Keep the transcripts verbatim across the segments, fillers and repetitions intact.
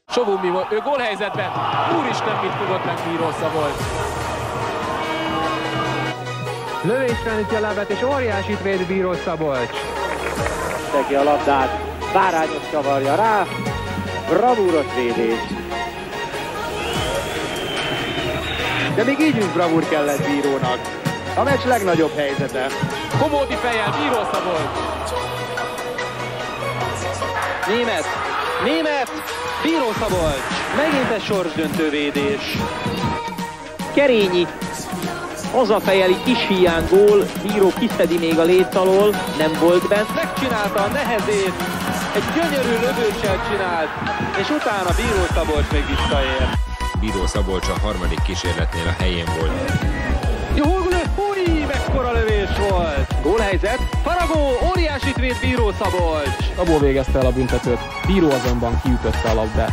Sovummi volt, ő gólhelyzetben, úristen, mit fogott meg Bíró Szabolcs. Lövésre üti a lábát, és óriásit véd Bíró Szabolcs. Teki a labdát, Bárányos csavarja rá, bravúros védés. De még így is bravúr kellett Bírónak. A meccs legnagyobb helyzete. Komódi fejjel Bíró Szabolcs. Német, Német, Bíró Szabolcs. Megint egy sorsdöntő védés. Kerényi hazafejeli kis hiány gól, Bíró kiszedi még a léc alól, nem volt bent, megcsinálta a nehezét, egy gyönyörű lövőcselt csinált, és utána Bíró Szabolcs még visszaér. Bíró Szabolcs a harmadik kísérletnél a helyén volt. Jó lő, húj, mekkora lövés volt! Gólhelyzet, Faragó, óriásit véd Bíró Szabolcs! Szabó végezte el a büntetőt, Bíró azonban kiütötte a labdát.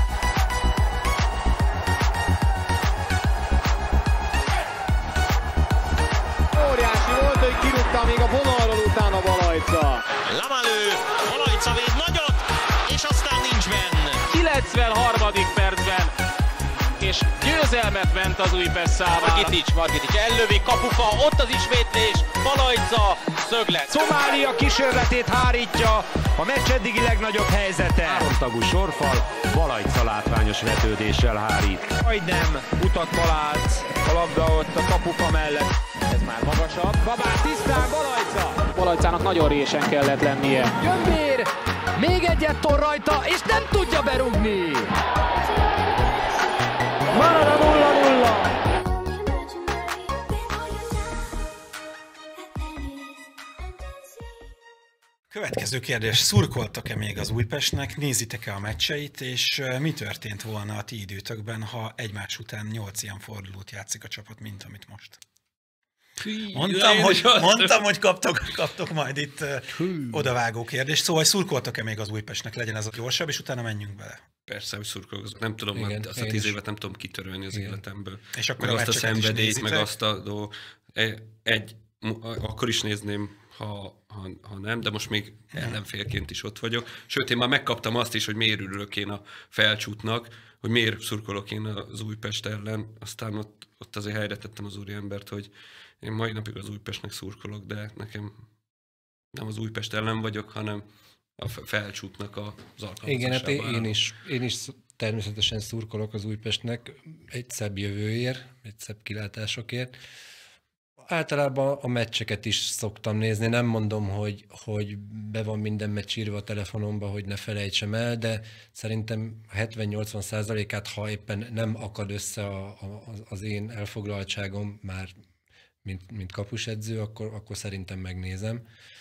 Óriási volt, hogy kirúgta még a vonalról utána Balajca. Lamalő, Balajca véd nagyot, és aztán nincs benne. kilencvenharmadik percben, és győzelmet ment az Újpest számára. Margitics, Margitics ellövi, kapufa, ott az ismétlés, Balajca, szöglet. Szomália kísérletét hárítja, a meccs eddigi legnagyobb helyzete. Hárontagú sorfal, Balajca látványos vetődéssel hárít. Majdnem utat talált a labda ott a kapufa mellett. Ez már magasabb. Babár tisztán, Balajca! Balajcának nagyon résen kellett lennie. Gyömbér! Még egyet tor rajta, és nem tudja berúgni! Marad a nulla nulla! Következő kérdés, szurkoltak-e még az Újpestnek, nézitek-e a meccseit, és mi történt volna a ti időtökben, ha egymás után nyolc ilyen fordulót játszik a csapat, mint amit most? Mondtam, hogy, mondtam, hogy kaptok, kaptok majd itt uh, odavágó kérdést, szóval szurkoltak-e még az Újpestnek, legyen ez a gyorsabb, és utána menjünk bele. Persze, hogy szurkolok, nem tudom, igen, azt a tíz is. évet nem tudom kitörölni az igen. életemből. És akkor meg a azt a szenvedélyt, meg nézitek? azt a do, egy, akkor is nézném, ha, ha, ha nem, de most még ellenfélként is ott vagyok. Sőt, én már megkaptam azt is, hogy miért örülök én a Felcsútnak, hogy miért szurkolok én az Újpest ellen, aztán ott, ott azért helyre tettem az úriembert, hogy én mai napig az Újpestnek szurkolok, de nekem nem az Újpest ellen vagyok, hanem a Felcsútnak az alkalmazásában. Igen, hát én is, én is természetesen szurkolok az Újpestnek egy szebb jövőért, egy szebb kilátásokért. Általában a meccseket is szoktam nézni, nem mondom, hogy, hogy be van minden meccs írva a telefonomba, hogy ne felejtsem el, de szerintem hetven-nyolcvan százalékát, ha éppen nem akad össze a, a, az én elfoglaltságom már mint, mint kapusedző, akkor, akkor szerintem megnézem.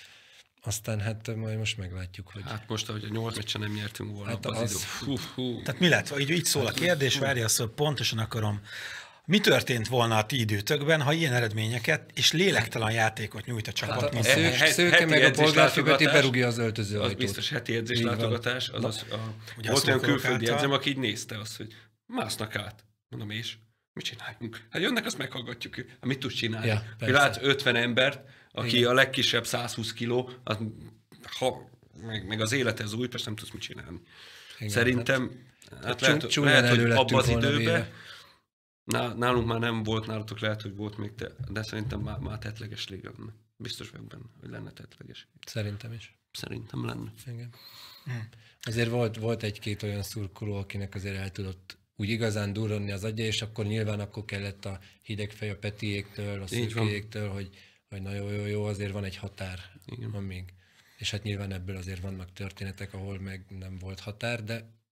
Aztán hát majd most meglátjuk, hogy... Hát most, ahogy a nyolc meccsen nem nyertünk volna, hát az, az... az hú, hú. Tehát mi lett? Így, így szól a kérdés, várja azt, hogy pontosan akarom. Mi történt volna a ti időtökben, ha ilyen eredményeket és lélektelen játékot nyújt a csapat? Hát a, a mint szők, he, szőke meg a polgárfüveti berúgja az öltöző Az ajtót. biztos heti edzéslátogatás. Az, az, a, volt olyan külföldi edzem, aki így nézte azt, hogy másznak át. Mondom, és mit csináljunk? Hát jönnek, azt meghallgatjuk. Hát mit tudsz csinálni? Ja, látsz ötven embert, aki igen. a legkisebb százhúsz kiló, az, ha, meg, meg az élete az Újpest, nem tudsz mit csinálni. Igen, Szerintem hát, hát lehet, csúny, lehet hogy abban az időben nálunk már nem volt, nálatok lehet, hogy volt még, te, de szerintem már, már tettleges liga lenne. Biztos vagyok benne, hogy lenne tettleges. Szerintem is. Szerintem lenne. Igen. Hmm. Azért volt, volt egy-két olyan szurkoló, akinek azért el tudott úgy igazán durrani az agya, és akkor nyilván akkor kellett a hidegfej a Petiéktől, a Szürkéjéktől, hogy, hogy na jó, jó, jó, azért van egy határ. Igen. Van még. És hát nyilván ebből azért vannak történetek, ahol meg nem volt határ, de